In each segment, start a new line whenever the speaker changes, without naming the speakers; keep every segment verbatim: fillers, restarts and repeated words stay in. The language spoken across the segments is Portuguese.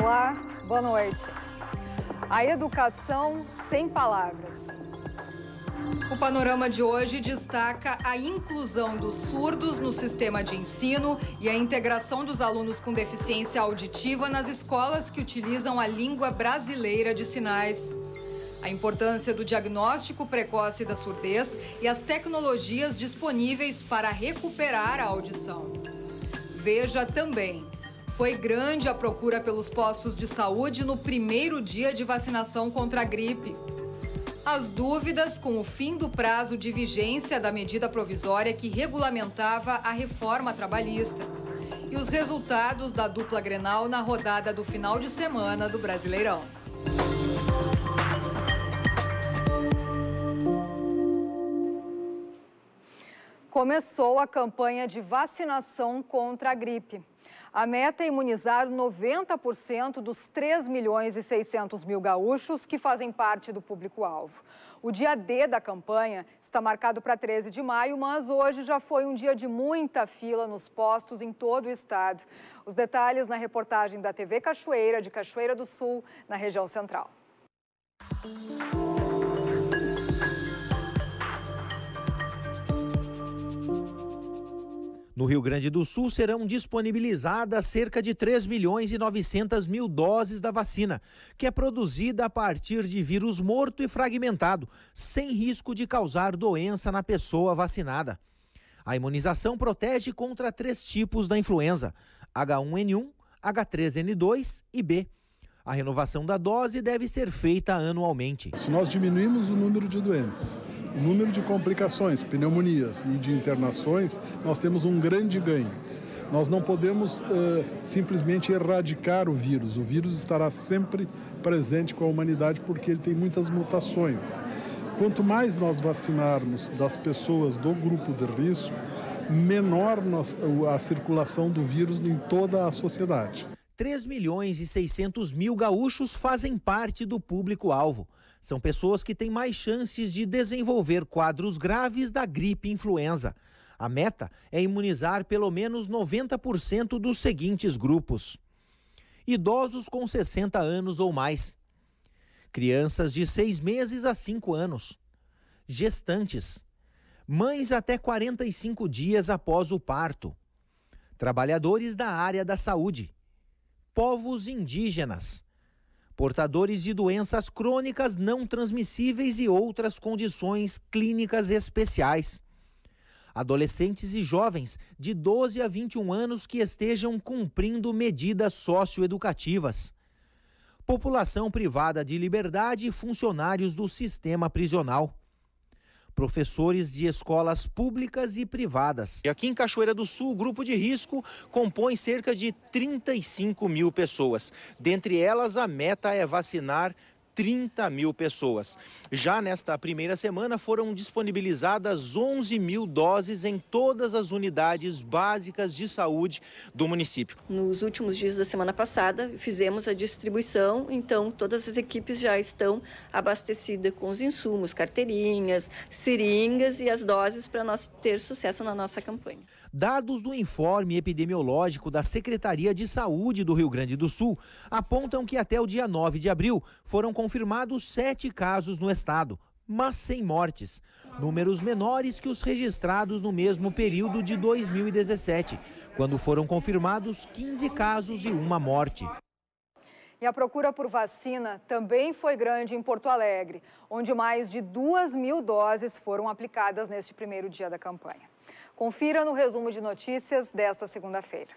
Olá, boa noite. A educação sem palavras.
O panorama de hoje destaca a inclusão dos surdos no sistema de ensino e a integração dos alunos com deficiência auditiva nas escolas que utilizam a língua brasileira de sinais. A importância do diagnóstico precoce da surdez e as tecnologias disponíveis para recuperar a audição. Veja também, foi grande a procura pelos postos de saúde no primeiro dia de vacinação contra a gripe. As dúvidas com o fim do prazo de vigência da medida provisória que regulamentava a reforma trabalhista. E os resultados da dupla Grenal na rodada do final de semana do Brasileirão.
Começou a campanha de vacinação contra a gripe. A meta é imunizar noventa por cento dos três milhões e seiscentos mil gaúchos que fazem parte do público-alvo. O dia D da campanha está marcado para treze de maio, mas hoje já foi um dia de muita fila nos postos em todo o estado. Os detalhes na reportagem da T V Cachoeira, de Cachoeira do Sul, na região central.
No Rio Grande do Sul serão disponibilizadas cerca de três milhões e novecentas mil doses da vacina, que é produzida a partir de vírus morto e fragmentado, sem risco de causar doença na pessoa vacinada. A imunização protege contra três tipos da influenza, H um N um, H três N dois e B. A renovação da dose deve ser feita anualmente.
Se nós diminuirmos o número de doentes, o número de complicações, pneumonias e de internações, nós temos um grande ganho. Nós não podemos uh, simplesmente erradicar o vírus. O vírus estará sempre presente com a humanidade porque ele tem muitas mutações. Quanto mais nós vacinarmos das pessoas do grupo de risco, menor nós, a circulação do vírus em toda a sociedade.
três milhões e seiscentos mil gaúchos fazem parte do público-alvo. São pessoas que têm mais chances de desenvolver quadros graves da gripe influenza. A meta é imunizar pelo menos noventa por cento dos seguintes grupos: idosos com sessenta anos ou mais, crianças de seis meses a cinco anos, gestantes, mães até quarenta e cinco dias após o parto, trabalhadores da área da saúde, povos indígenas, portadores de doenças crônicas não transmissíveis e outras condições clínicas especiais, adolescentes e jovens de doze a vinte e um anos que estejam cumprindo medidas socioeducativas, população privada de liberdade e funcionários do sistema prisional, professores de escolas públicas e privadas. E aqui em Cachoeira do Sul, o grupo de risco compõe cerca de trinta e cinco mil pessoas. Dentre elas, a meta é vacinar trinta mil pessoas. Já nesta primeira semana foram disponibilizadas onze mil doses em todas as unidades básicas de saúde do município.
Nos últimos dias da semana passada fizemos a distribuição, então todas as equipes já estão abastecidas com os insumos, carteirinhas, seringas e as doses para nós ter sucesso na nossa campanha.
Dados do informe epidemiológico da Secretaria de Saúde do Rio Grande do Sul apontam que até o dia nove de abril foram confirmados sete casos no estado, mas sem mortes. Números menores que os registrados no mesmo período de dois mil e dezessete, quando foram confirmados quinze casos e uma morte.
E a procura por vacina também foi grande em Porto Alegre, onde mais de duas mil doses foram aplicadas neste primeiro dia da campanha. Confira no resumo de notícias desta segunda-feira.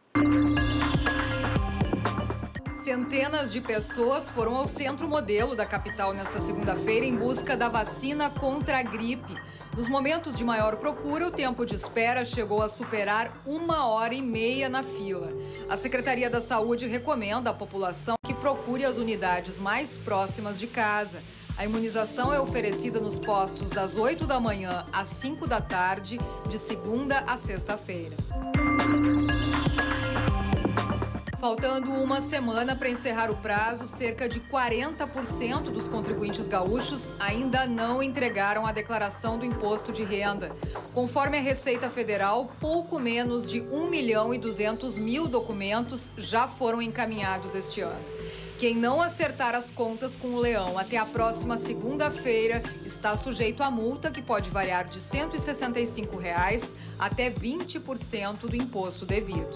Centenas de pessoas foram ao Centro Modelo da capital nesta segunda-feira em busca da vacina contra a gripe. Nos momentos de maior procura, o tempo de espera chegou a superar uma hora e meia na fila. A Secretaria da Saúde recomenda à população que procure as unidades mais próximas de casa. A imunização é oferecida nos postos das oito da manhã às cinco da tarde, de segunda a sexta-feira. Faltando uma semana para encerrar o prazo, cerca de quarenta por cento dos contribuintes gaúchos ainda não entregaram a declaração do imposto de renda. Conforme a Receita Federal, pouco menos de um milhão e duzentos mil documentos já foram encaminhados este ano. Quem não acertar as contas com o leão até a próxima segunda-feira está sujeito a multa que pode variar de cento e sessenta e cinco reais até vinte por cento do imposto devido.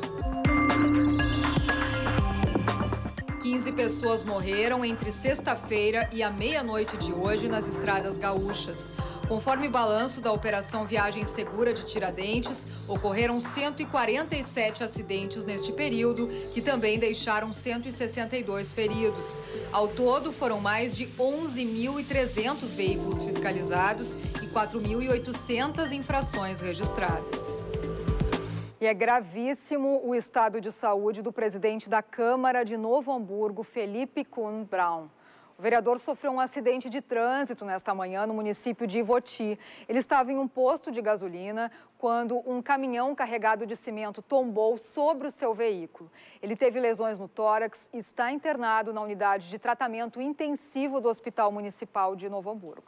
quinze pessoas morreram entre sexta-feira e a meia-noite de hoje nas estradas gaúchas. Conforme balanço da Operação Viagem Segura de Tiradentes, ocorreram cento e quarenta e sete acidentes neste período, que também deixaram cento e sessenta e dois feridos. Ao todo, foram mais de onze mil e trezentos veículos fiscalizados e quatro mil e oitocentas infrações registradas.
E é gravíssimo o estado de saúde do presidente da Câmara de Novo Hamburgo, Felipe Kuhn Braun. O vereador sofreu um acidente de trânsito nesta manhã no município de Ivoti. Ele estava em um posto de gasolina quando um caminhão carregado de cimento tombou sobre o seu veículo. Ele teve lesões no tórax e está internado na unidade de tratamento intensivo do Hospital Municipal de Novo Hamburgo.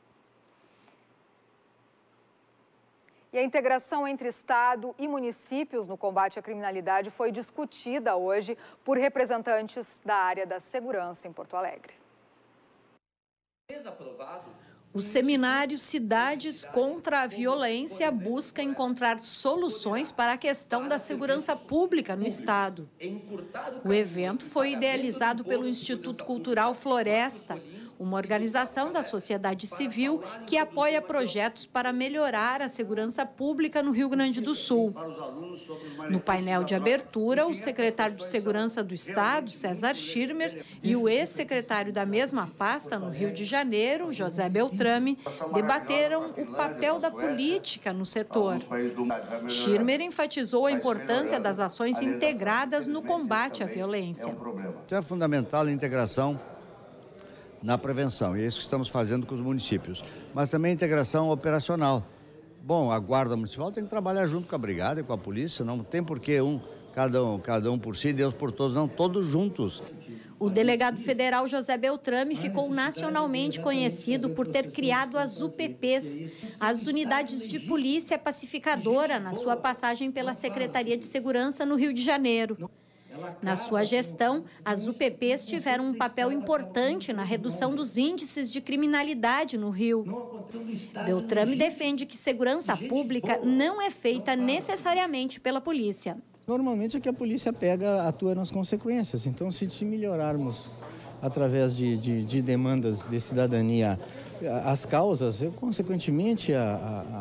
E a integração entre Estado e municípios no combate à criminalidade foi discutida hoje por representantes da área da segurança em Porto Alegre.
O seminário Cidades contra a Violência busca encontrar soluções para a questão da segurança pública no estado. O evento foi idealizado pelo Instituto Cultural Floresta, uma organização da sociedade civil que apoia projetos para melhorar a segurança pública no Rio Grande do Sul. No painel de abertura, o secretário de Segurança do Estado, César Schirmer, e o ex-secretário da mesma pasta no Rio de Janeiro, José Beltrame, debateram o papel da política no setor. Schirmer enfatizou a importância das ações integradas no combate à violência.
É fundamental a integração na prevenção, e é isso que estamos fazendo com os municípios, mas também a integração operacional. Bom, a Guarda Municipal tem que trabalhar junto com a Brigada e com a Polícia, não tem por que um, cada um, cada um por si, Deus por todos, não, todos juntos.
O delegado federal José Beltrame ficou nacionalmente conhecido por ter criado as U P Ps, as Unidades de Polícia Pacificadora, na sua passagem pela Secretaria de Segurança no Rio de Janeiro. Na sua gestão, as U P Ps tiveram um papel importante na redução dos índices de criminalidade no Rio. Beltrame defende que segurança pública não é feita necessariamente pela polícia.
Normalmente é que a polícia pega, atua nas consequências. Então, se melhorarmos através de, de, de demandas de cidadania as causas, eu, consequentemente a,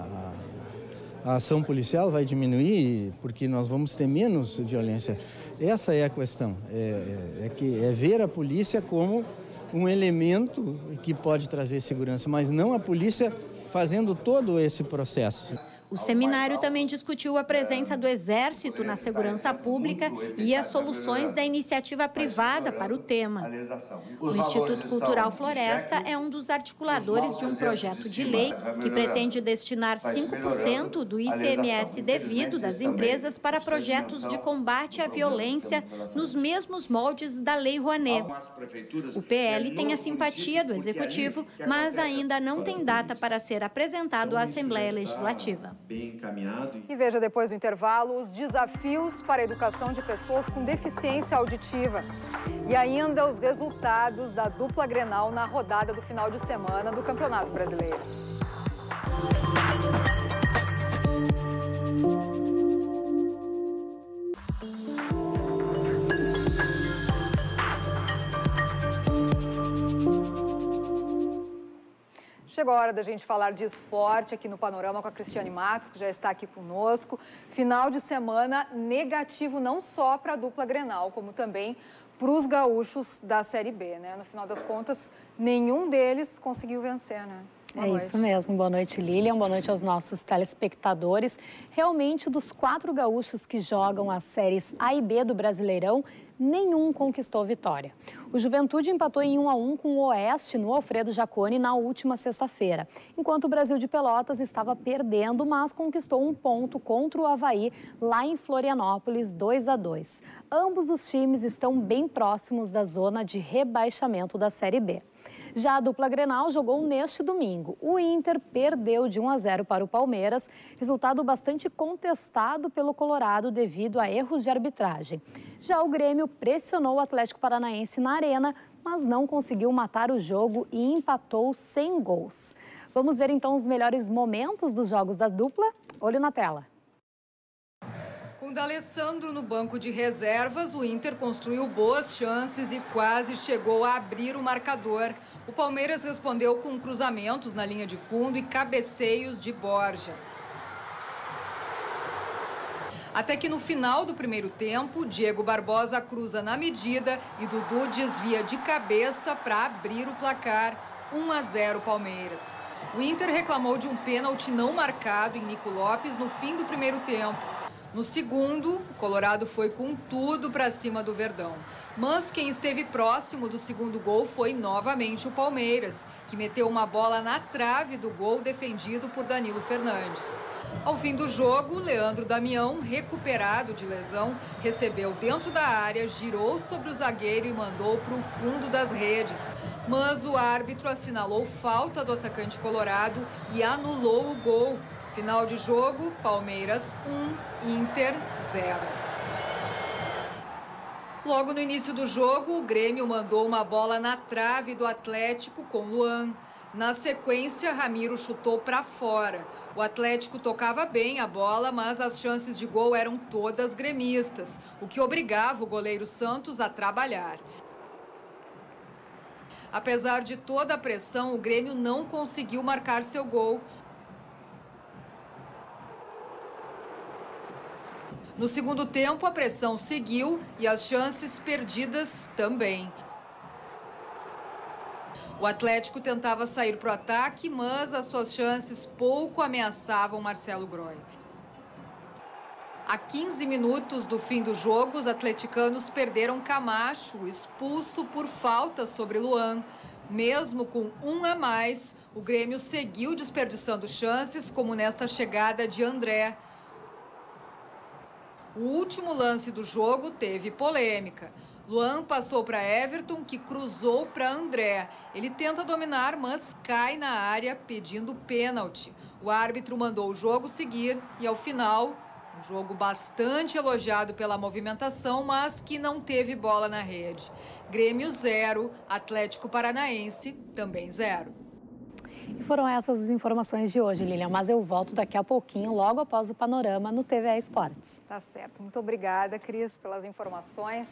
a, a, a ação policial vai diminuir, porque nós vamos ter menos violência. Essa é a questão, é, é, que, é ver a polícia como um elemento que pode trazer segurança, mas não a polícia fazendo todo esse processo.
O seminário também discutiu a presença do Exército na segurança pública e as soluções da iniciativa privada para o tema. O Instituto Cultural Floresta é um dos articuladores de um projeto de lei que pretende destinar cinco por cento do I C M S devido das empresas para projetos de combate à violência nos mesmos moldes da Lei Rouanet. O P L tem a simpatia do Executivo, mas ainda não tem data para ser apresentado à Assembleia Legislativa.
Bem encaminhado. E veja depois do intervalo os desafios para a educação de pessoas com deficiência auditiva. E ainda os resultados da dupla Grenal na rodada do final de semana do Campeonato Brasileiro. Chegou a hora da gente falar de esporte aqui no Panorama com a Cristiane Matos, que já está aqui conosco. Final de semana negativo não só para a dupla Grenal, como também para os gaúchos da Série B, né? No final das contas, nenhum deles conseguiu vencer, né? Boa
é
noite.
Isso mesmo. Boa noite, Lilian. Boa noite aos nossos telespectadores. Realmente, dos quatro gaúchos que jogam as séries A e B do Brasileirão, nenhum conquistou vitória. O Juventude empatou em um a um com o Oeste no Alfredo Jaconi na última sexta-feira, enquanto o Brasil de Pelotas estava perdendo, mas conquistou um ponto contra o Avaí lá em Florianópolis, dois a dois. Ambos os times estão bem próximos da zona de rebaixamento da Série B. Já a dupla Grenal jogou neste domingo. O Inter perdeu de um a zero para o Palmeiras, resultado bastante contestado pelo Colorado devido a erros de arbitragem. Já o Grêmio pressionou o Atlético Paranaense na Arena, mas não conseguiu matar o jogo e empatou sem gols. Vamos ver então os melhores momentos dos jogos da dupla? Olho na tela.
Com D'Alessandro no banco de reservas, o Inter construiu boas chances e quase chegou a abrir o marcador. O Palmeiras respondeu com cruzamentos na linha de fundo e cabeceios de Borja. Até que no final do primeiro tempo, Diego Barbosa cruza na medida e Dudu desvia de cabeça para abrir o placar. um a zero Palmeiras. O Inter reclamou de um pênalti não marcado em Nico Lopes no fim do primeiro tempo. No segundo, o Colorado foi com tudo para cima do Verdão. Mas quem esteve próximo do segundo gol foi novamente o Palmeiras, que meteu uma bola na trave do gol defendido por Danilo Fernandes. Ao fim do jogo, Leandro Damião, recuperado de lesão, recebeu dentro da área, girou sobre o zagueiro e mandou para o fundo das redes. Mas o árbitro assinalou falta do atacante colorado e anulou o gol. Final de jogo, Palmeiras um, Inter zero. Logo no início do jogo, o Grêmio mandou uma bola na trave do Atlético com Luan. Na sequência, Ramiro chutou para fora. O Atlético tocava bem a bola, mas as chances de gol eram todas gremistas, o que obrigava o goleiro Santos a trabalhar. Apesar de toda a pressão, o Grêmio não conseguiu marcar seu gol. No segundo tempo, a pressão seguiu e as chances perdidas também. O Atlético tentava sair para o ataque, mas as suas chances pouco ameaçavam Marcelo Groy. A quinze minutos do fim do jogo, os atleticanos perderam Camacho, expulso por falta sobre Luan. Mesmo com um a mais, o Grêmio seguiu desperdiçando chances, como nesta chegada de André. O último lance do jogo teve polêmica. Luan passou para Everton, que cruzou para André. Ele tenta dominar, mas cai na área pedindo pênalti. O árbitro mandou o jogo seguir e, ao final, um jogo bastante elogiado pela movimentação, mas que não teve bola na rede. Grêmio zero, Atlético Paranaense também zero.
E foram essas as informações de hoje, Lilian, mas eu volto daqui a pouquinho, logo após o Panorama, no T V E Esportes.
Tá certo. Muito obrigada, Cris, pelas informações.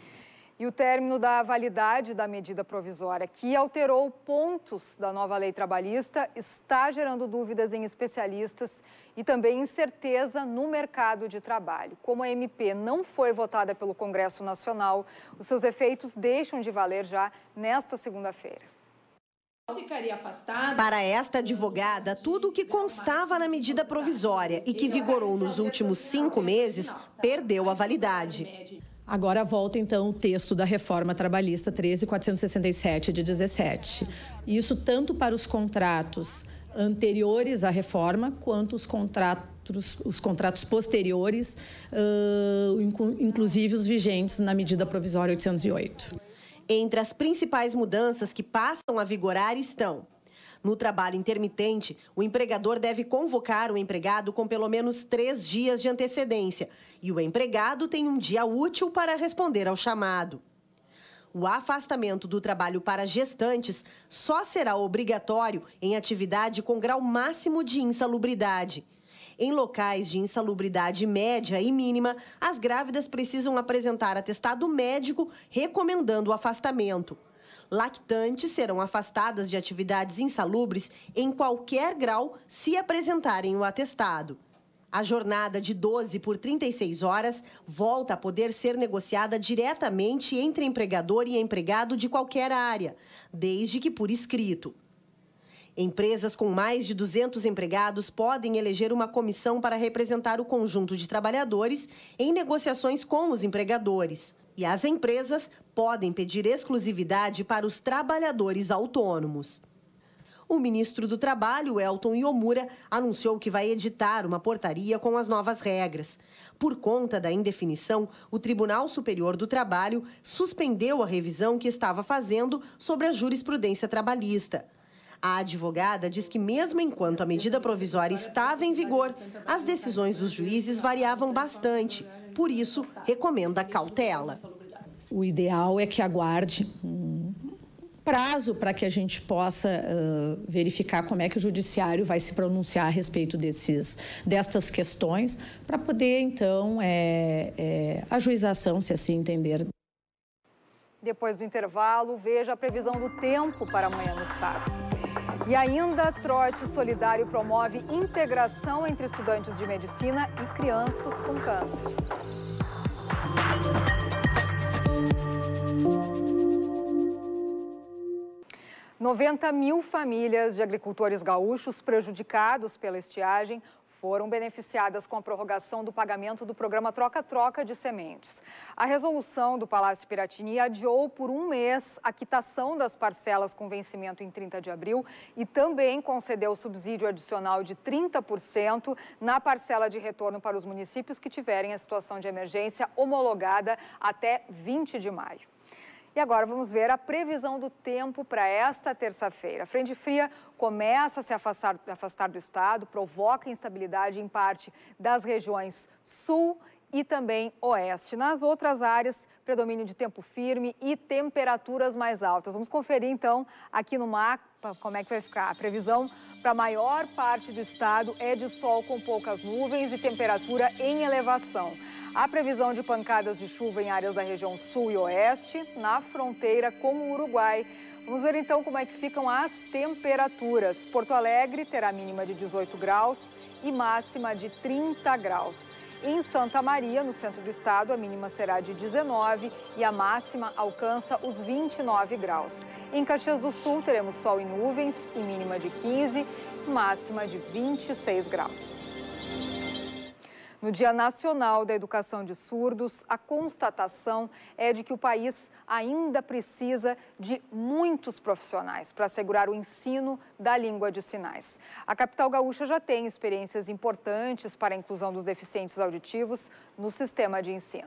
E o término da validade da medida provisória, que alterou pontos da nova lei trabalhista, está gerando dúvidas em especialistas e também incerteza no mercado de trabalho. Como a M P não foi votada pelo Congresso Nacional, os seus efeitos deixam de valer já nesta segunda-feira.
Ficaria afastada. Para esta advogada, tudo o que constava na medida provisória e que vigorou nos últimos cinco meses perdeu a validade.
Agora volta, então, o texto da reforma trabalhista treze mil quatrocentos e sessenta e sete de dezessete. Isso tanto para os contratos anteriores à reforma, quanto os contratos, os contratos posteriores, uh, inclusive os vigentes na medida provisória oitocentos e oito.
Entre as principais mudanças que passam a vigorar estão: no trabalho intermitente, o empregador deve convocar o empregado com pelo menos três dias de antecedência e o empregado tem um dia útil para responder ao chamado. O afastamento do trabalho para gestantes só será obrigatório em atividade com grau máximo de insalubridade. Em locais de insalubridade média e mínima, as grávidas precisam apresentar atestado médico recomendando o afastamento. Lactantes serão afastadas de atividades insalubres em qualquer grau se apresentarem o atestado. A jornada de doze por trinta e seis horas volta a poder ser negociada diretamente entre empregador e empregado de qualquer área, desde que por escrito. Empresas com mais de duzentos empregados podem eleger uma comissão para representar o conjunto de trabalhadores em negociações com os empregadores. E as empresas podem pedir exclusividade para os trabalhadores autônomos. O ministro do Trabalho, Elton Iomura, anunciou que vai editar uma portaria com as novas regras. Por conta da indefinição, o Tribunal Superior do Trabalho suspendeu a revisão que estava fazendo sobre a jurisprudência trabalhista. A advogada diz que, mesmo enquanto a medida provisória estava em vigor, as decisões dos juízes variavam bastante. Por isso, recomenda cautela.
O ideal é que aguarde um prazo para que a gente possa uh, verificar como é que o judiciário vai se pronunciar a respeito desses, destas questões, para poder, então, é, é, ajuização, se assim entender.
Depois do intervalo, veja a previsão do tempo para amanhã no estado. E ainda, Trote Solidário promove integração entre estudantes de medicina e crianças com câncer. noventa mil famílias de agricultores gaúchos prejudicados pela estiagem foram beneficiadas com a prorrogação do pagamento do programa Troca-Troca de Sementes. A resolução do Palácio Piratini adiou por um mês a quitação das parcelas com vencimento em trinta de abril e também concedeu subsídio adicional de trinta por cento na parcela de retorno para os municípios que tiverem a situação de emergência homologada até vinte de maio. E agora vamos ver a previsão do tempo para esta terça-feira. A frente fria começa a se afastar, afastar do estado, provoca instabilidade em parte das regiões sul e também oeste. Nas outras áreas, predomínio de tempo firme e temperaturas mais altas. Vamos conferir então aqui no mapa como é que vai ficar. A previsão para a maior parte do estado é de sol com poucas nuvens e temperatura em elevação. Há previsão de pancadas de chuva em áreas da região sul e oeste, na fronteira com o Uruguai. Vamos ver então como é que ficam as temperaturas. Porto Alegre terá mínima de dezoito graus e máxima de trinta graus. Em Santa Maria, no centro do estado, a mínima será de dezenove e a máxima alcança os vinte e nove graus. Em Caxias do Sul, teremos sol e nuvens e mínima de quinze e máxima de vinte e seis graus. No Dia Nacional da Educação de Surdos, a constatação é de que o país ainda precisa de muitos profissionais para assegurar o ensino da língua de sinais. A capital gaúcha já tem experiências importantes para a inclusão dos deficientes auditivos no sistema de ensino.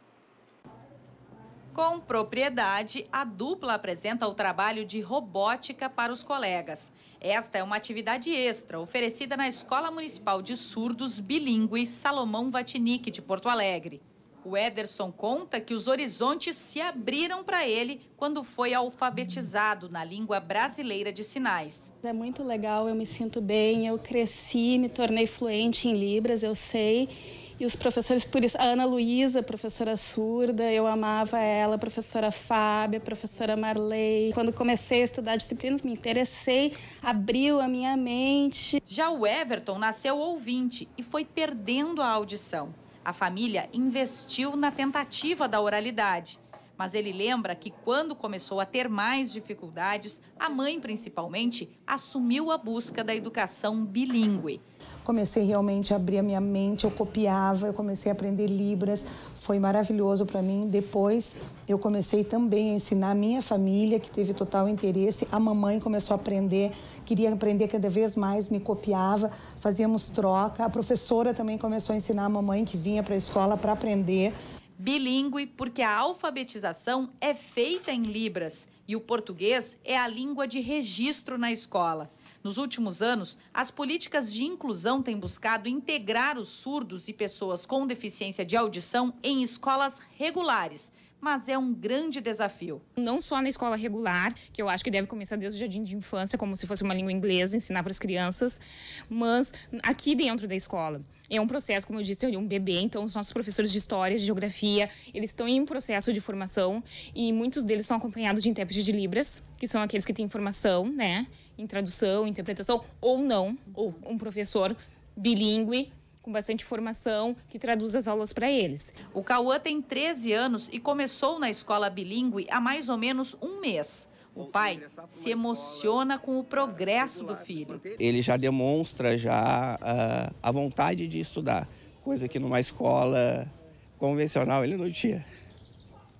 Com propriedade, a dupla apresenta o trabalho de robótica para os colegas. Esta é uma atividade extra oferecida na Escola Municipal de Surdos Bilíngue Salomão Vatinique, de Porto Alegre. O Ederson conta que os horizontes se abriram para ele quando foi alfabetizado na língua brasileira de sinais.
É muito legal, eu me sinto bem, eu cresci, me tornei fluente em Libras, eu sei. E os professores, por isso, a Ana Luísa, professora surda, eu amava ela, a professora Fábia, a professora Marley. Quando comecei a estudar disciplinas, me interessei, abriu a minha mente.
Já o Everton nasceu ouvinte e foi perdendo a audição. A família investiu na tentativa da oralidade. Mas ele lembra que quando começou a ter mais dificuldades, a mãe, principalmente, assumiu a busca da educação bilíngue.
Comecei realmente a abrir a minha mente, eu copiava, eu comecei a aprender Libras, foi maravilhoso para mim. Depois eu comecei também a ensinar a minha família, que teve total interesse. A mamãe começou a aprender, queria aprender cada vez mais, me copiava, fazíamos troca. A professora também começou a ensinar a mamãe que vinha para a escola para aprender.
Bilíngue porque a alfabetização é feita em Libras e o português é a língua de registro na escola. Nos últimos anos, as políticas de inclusão têm buscado integrar os surdos e pessoas com deficiência de audição em escolas regulares, mas é um grande desafio.
Não só na escola regular, que eu acho que deve começar desde o jardim de infância, como se fosse uma língua inglesa, ensinar para as crianças, mas aqui dentro da escola. É um processo, como eu disse, um bebê, então os nossos professores de história, de geografia, eles estão em um processo de formação e muitos deles são acompanhados de intérpretes de Libras, que são aqueles que têm formação, né, em tradução, interpretação, ou não, ou um professor bilíngue, com bastante formação, que traduz as aulas para eles.
O Cauã tem treze anos e começou na escola bilíngue há mais ou menos um mês. O pai se emociona com o progresso do filho.
Ele já demonstra já uh, a vontade de estudar, coisa que numa escola convencional ele não tinha.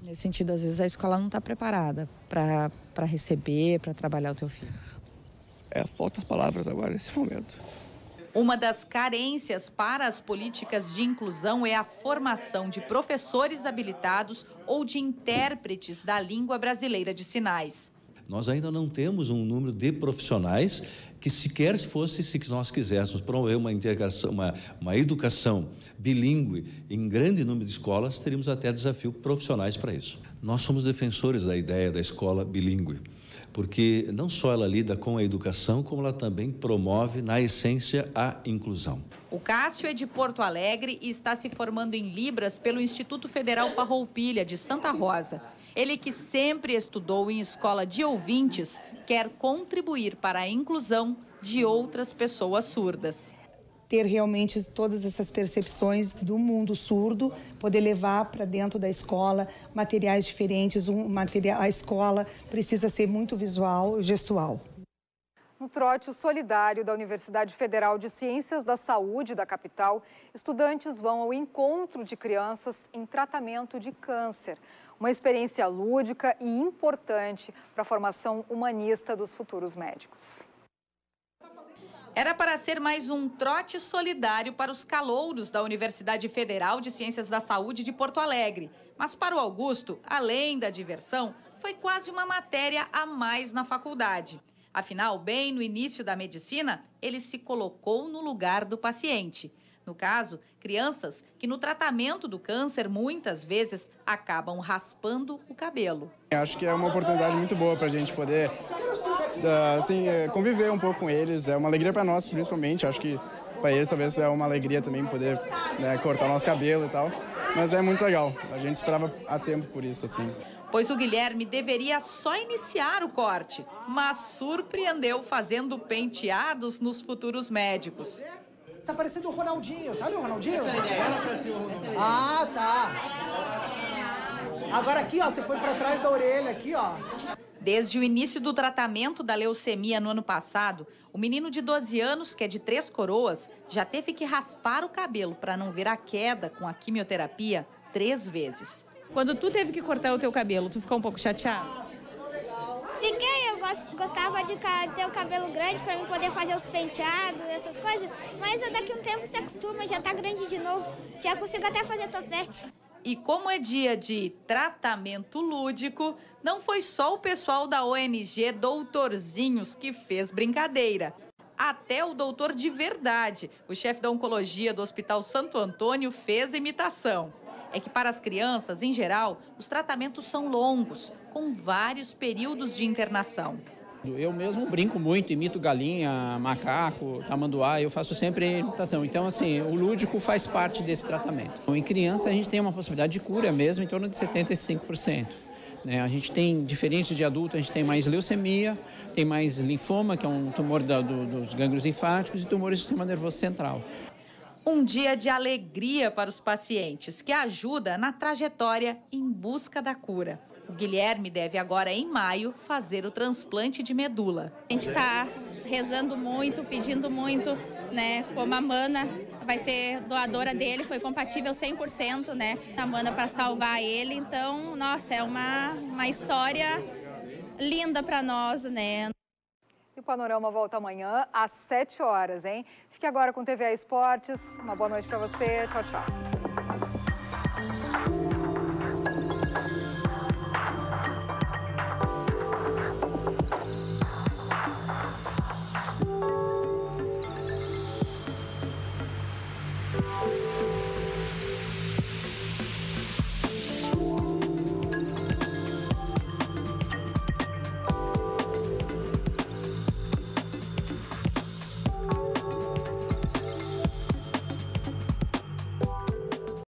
Nesse sentido, às vezes a escola não está preparada para para receber, para trabalhar o teu filho.
É, faltam as palavras agora nesse momento.
Uma das carências para as políticas de inclusão é a formação de professores habilitados ou de intérpretes da língua brasileira de sinais.
Nós ainda não temos um número de profissionais que, sequer se fosse, se nós quiséssemos promover uma integração, uma, uma educação bilíngue em grande número de escolas, teríamos até desafio profissionais para isso. Nós somos defensores da ideia da escola bilíngue, porque não só ela lida com a educação, como ela também promove, na essência, a inclusão.
O Cássio é de Porto Alegre e está se formando em Libras pelo Instituto Federal Farroupilha, de Santa Rosa. Ele, que sempre estudou em escola de ouvintes, quer contribuir para a inclusão de outras pessoas surdas.
Ter realmente todas essas percepções do mundo surdo, poder levar para dentro da escola materiais diferentes, um material, a escola precisa ser muito visual, gestual.
No trote solidário da Universidade Federal de Ciências da Saúde da capital, estudantes vão ao encontro de crianças em tratamento de câncer. Uma experiência lúdica e importante para a formação humanista dos futuros médicos.
Era para ser mais um trote solidário para os calouros da Universidade Federal de Ciências da Saúde de Porto Alegre. Mas para o Augusto, além da diversão, foi quase uma matéria a mais na faculdade. Afinal, bem no início da medicina, ele se colocou no lugar do paciente. No caso, crianças que no tratamento do câncer muitas vezes acabam raspando o cabelo.
Acho que é uma oportunidade muito boa para a gente poder assim, conviver um pouco com eles. É uma alegria para nós, principalmente. Acho que para eles talvez é uma alegria também poder, né, cortar o nosso cabelo e tal. Mas é muito legal. A gente esperava há tempo por isso, assim.
Pois o Guilherme deveria só iniciar o corte, mas surpreendeu fazendo penteados nos futuros médicos.
Tá parecendo o Ronaldinho, sabe o Ronaldinho? Ah, tá. Agora aqui, ó, você põe pra trás da orelha, aqui, ó.
Desde o início do tratamento da leucemia no ano passado, o menino de doze anos, que é de Três Coroas, já teve que raspar o cabelo para não ver a queda com a quimioterapia três vezes.
Quando tu teve que cortar o teu cabelo, tu ficou um pouco chateado?
Fiquei, eu gostava de ter o cabelo grande para mim poder fazer os penteados, essas coisas, mas daqui a um tempo você acostuma, já tá grande de novo, já consigo até fazer topete.
E como é dia de tratamento lúdico, não foi só o pessoal da O N G Doutorzinhos que fez brincadeira. Até o doutor de verdade, o chefe da oncologia do Hospital Santo Antônio, fez imitação. É que para as crianças, em geral, os tratamentos são longos, com vários períodos de internação.
Eu mesmo brinco muito, imito galinha, macaco, tamanduá, eu faço sempre imitação. Então, assim, o lúdico faz parte desse tratamento. Em criança, a gente tem uma possibilidade de cura mesmo, em torno de setenta e cinco por cento. Né? A gente tem, diferente de adulto, a gente tem mais leucemia, tem mais linfoma, que é um tumor da, do, dos gânglios linfáticos, e tumores do sistema nervoso central.
Um dia de alegria para os pacientes, que ajuda na trajetória em busca da cura. O Guilherme deve agora, em maio, fazer o transplante de medula.
A gente está rezando muito, pedindo muito, né? Como a Mana vai ser doadora dele, foi compatível cem por cento, né? A Mana para salvar ele. Então, nossa, é uma, uma história linda para nós, né?
E o Panorama volta amanhã às sete horas, hein? Fique agora com T V A Esportes. Uma boa noite para você. Tchau, tchau.